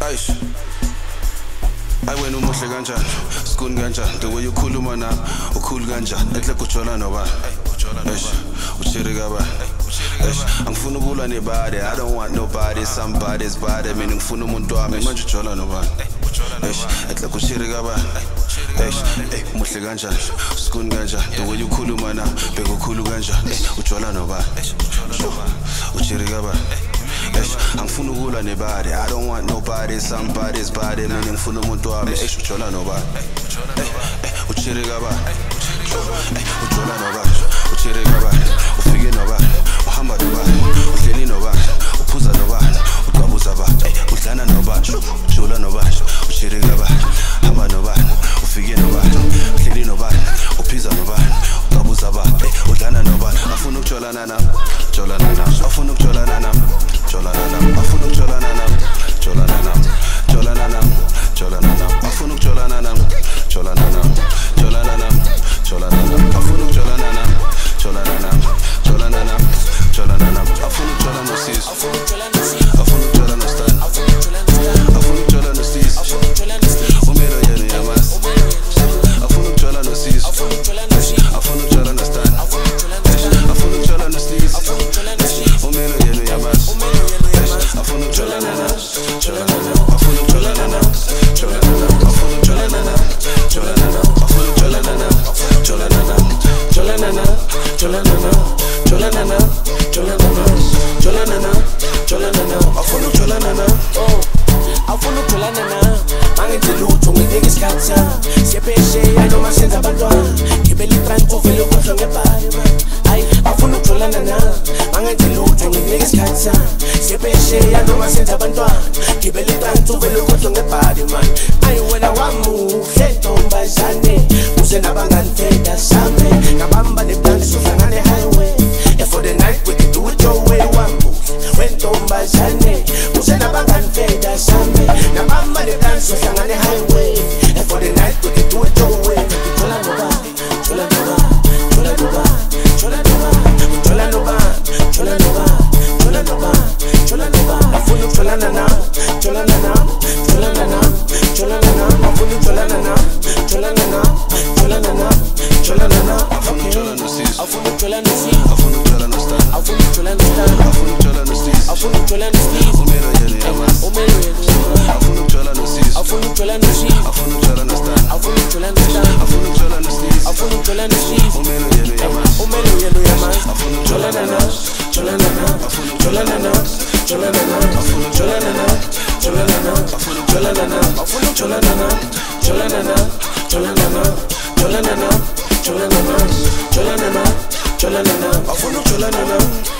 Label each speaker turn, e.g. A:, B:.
A: Aish, I went umuhle kanjani, skuni kanjani, the way you khuluma na, ukhulu kanjani, ehle kujola noba. Aish, uchiri kaba. Aish, angifuna ukulwa nebody, I don't want nobody, somebody's body, mina ngifuna umuntu wami, manje ujola noba. Aish, ehle kuchiri kaba. Aish, umuhle kanjani, skuni kanjani, the way you khuluma na, bekukhulu kanjani, ujola noba. Uchiri kaba. Angifuna ukulwa nebody, I don't want nobody, somebody's body, mina ngifuna umuntu wami, ujola noba. Uchiri kaba. Ujola noba, uchiri kaba, ufike noba, uhamba noba, uhleli noba, uphuza noba, uqabuza ba, udlana noba, ujola noba, uchiri kaba, hamba noba, ufike noba, uhleli noba, uphiza noba, uqabuza ba, udlana noba, afuna ukujolana na, jolana na, afuna ukujolana na, jolana na, afuna ukujolana na, jolana na, jolana na, jolana na, afuna ukujolana na, jolana na, jolana na, jolana na, afuna ukujolana na, jolana na, jolana na, jolana na, afuna ukujolana no sis, afuna ukujolana no stan, afuna ukujolana no sis, umelo yenu yamas, afuna ukujolana no sis, afuna ukujolana no stan, afuna ukujolana no sis, umelo yenu yamas, afuna ukujolana na, jolana na, afuna ukujolana na, jolana na, afuna ukujolana na, jolana na, afuna ukujolana na, jolana na, jolana na, jolana na, jolana na, jolana na, jolana na, jolana na, afuna ukujolana na,
B: afuna ukujolana na, mangenze lutho ngidinga isikhathi siyaphesheya noma senza abantwana ngibele itrance uvele ukhohlwa ngebhali hayi afuna ukujolana na, mangenze lutho ngidinga isikhathi siyaphesheya noma senza abantwana ngibele itrance uvele ukhohlwa ngebhali hayi wena wamuhle ntombazane uze nabangani feda sambe ngabamba neplani sohlangane highway for the night we can do it your way wamuhle wentombazane uze nabangani feda sambe ngabamba neplani sohlangane highway for the night we can do it your way jola noba jola noba jola noba jola noba jola noba jola noba jola noba jola noba afuna ukujolana na jolana na jolana na jolana na afuna ukujolana na jolana na jolana na jolana na
A: afuna ukujolana no sis,
B: afuna ukujolana no sis,
A: afuna ukujolana no stan,
B: afuna ukujolana no stan,
A: afuna ukujolana no sis,
B: afuna ukujolana no sis,
A: umelo yenu yamas,
B: umelo yenu yamas,
A: afuna ukujolana no sis,
B: afuna ukujolana no sis,
A: afuna ukujolana no stan,
B: afuna ukujolana no stan,
A: afuna ukujolana no sis,
B: afuna ukujolana no sis,
A: umelo yenu yamas,
B: umelo yenu yamas,
A: afuna
B: jolana na jolana na
A: afuna
B: jolana na jolana na
A: afuna
B: jolana na jolana na
A: afuna
B: jolana na afuna jolana na jolana na jolana na jolana na jolana na jolana na jolana na afuna jolana na